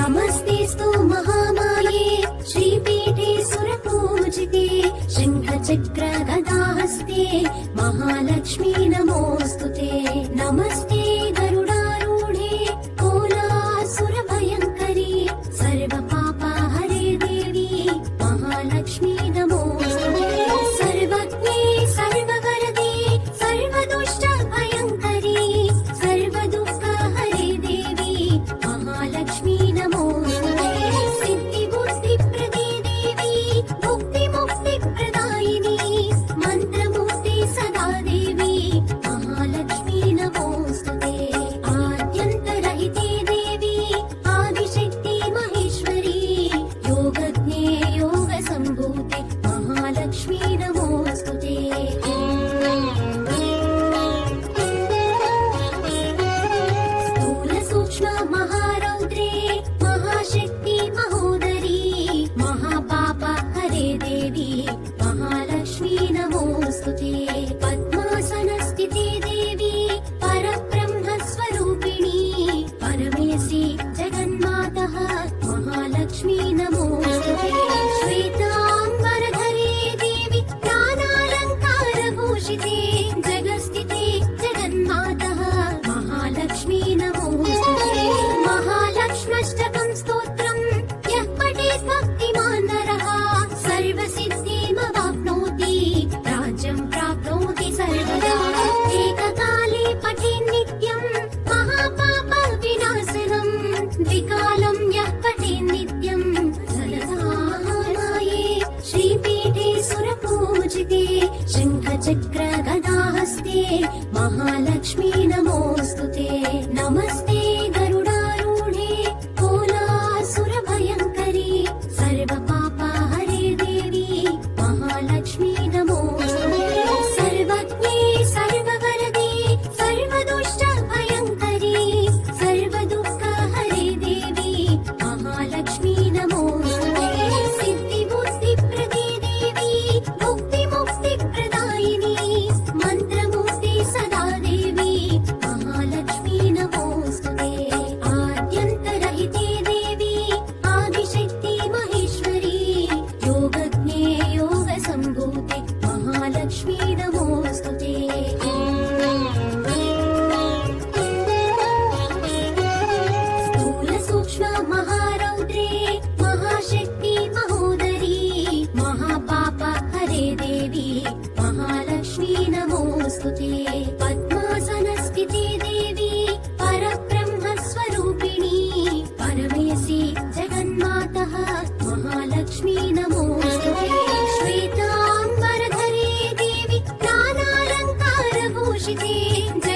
नमस्तेस्तु महामाये श्रीपीठे सुरपूजिते शङ्खचक्र गदाहस्ते महालक्ष्मी नमोऽस्तुते। नमस्ते गरुडारूढे कोलासुरभयङ्करी सर्वपापहरे देवी महालक्ष्मी नमोऽस्तुते। सर्वज्ञे सर्ववरदे सर्वदुष्टभयङ्करी सर्वदुःखहरे देवी महालक्ष्मी नमोऽस्तुते। सिद्धिबुद्धिप्रदे देवी मुक्तिमुक्तिप्रदायिनी मन्त्रमूर्ति सदा देवी महालक्ष्मी नमोऽस्तुते। आद्यन्तरहिते देवी आदिशक्ति महेश्वरी योगज्ञे योगसम्भूते महालक्ष्मी नमोऽस्तुते। स्थूलसूक्ष्म महारौद्रे महाशक्ति महोदरी महापाप हरे देवी महालक्ष्मी नमोऽस्तुते। पद्मासनस्थिते देवी परब्रह्मस्वरूपिणी परमेशी जगन्मातः महालक्ष्मी नमोऽस्तुते। श्वेताम्बरधरे देवी नानालङ्कारभूषिते जगस्थिते जगन्मातः महालक्ष्मी नमोऽस्तुते। महालक्ष्म्यष्टकं स्तोत्रं यः पठेत् भक्तिमान् नरः सर्वसिद्धिमवाप्नोति राज्यं प्राप्नोति सर्वदा। एककाले पठेन् नित्यं महापापविनाशनं द्विकालं यः पठेन् नित्यं सरदामाये श्रीपीठे सुरपूजिते शङ्खचक्र गदाहस्ते महालक्ष्मी नमोऽस्तुते। नमस्ते गरुडारूढे कोलासुरभयङ्करी सर्वपापहरे देवी महालक्ष्मी नमोऽस्तुते। सर्वज्ञे सर्ववरदे सर्वदुष्टभयङ्करी सर्वदुःखहरे देवी महालक्ष्मी नमोऽस्तुते। सिद्धिबुद्धिप्रदे देवी मुक्तिमुक्तिप्रदायिनी मन्त्रमूर्ति सदा देवी महालक्ष्मी नमोऽस्तुते। आद्यन्तरहिते देवी आदिशक्ति महेश्वरी योगज्ञे योगसम्भूते महालक्ष्मी नमोऽस्तुते। स्थूलसूक्ष्म महारौद्रे महाशक्ति महोदरी महापाप हरे देवी महालक्ष्मी नमोऽस्तुते। पद्मासनस्थिते देवी परब्रह्मस्वरूपिणी परमेशी जगन्मातः महालक्ष्मी नमोऽस्तुते। श्वेताम्बरधरे देवी नानालङ्कारभूषिते